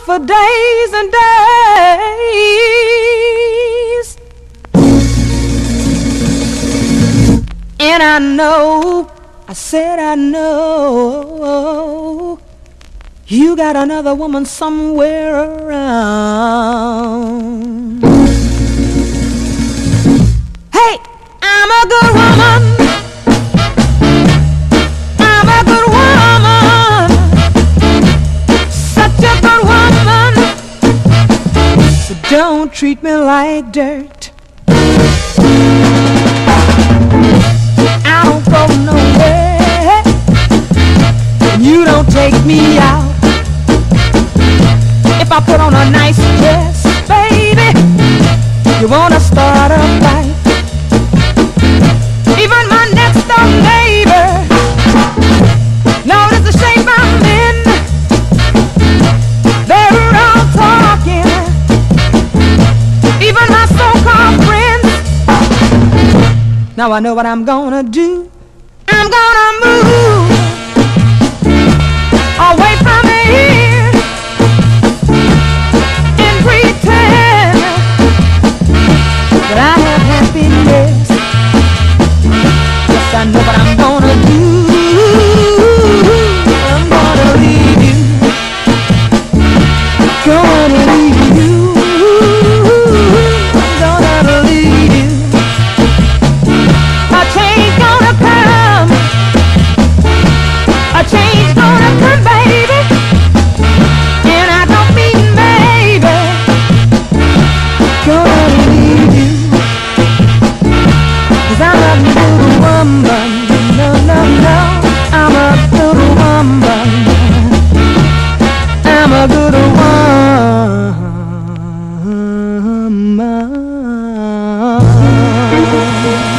for days and days. And I know, I said I know, you got another woman somewhere around. Hey, I'm a good woman. I'm a good woman. Such a good woman. So don't treat me like dirt. I don't go nowhere. You don't take me out. If I put on a nice dress, baby, you wanna start a fight. Even my next door neighbor notice the shape I'm in. They're all talking. Even my so-called friends. Now I know what I'm gonna do. I'm gonna move away from here and pretend that I have happiness. Yes, I know what I'm gonna do. I'm gonna leave you. Gonna leave you. I'm gonna leave you. A change gonna come. A change gonna come, baby. And I don't mean maybe. Gonna leave you. 'Cause I'm a good woman. No, no, no. I'm a good woman. I'm a good woman.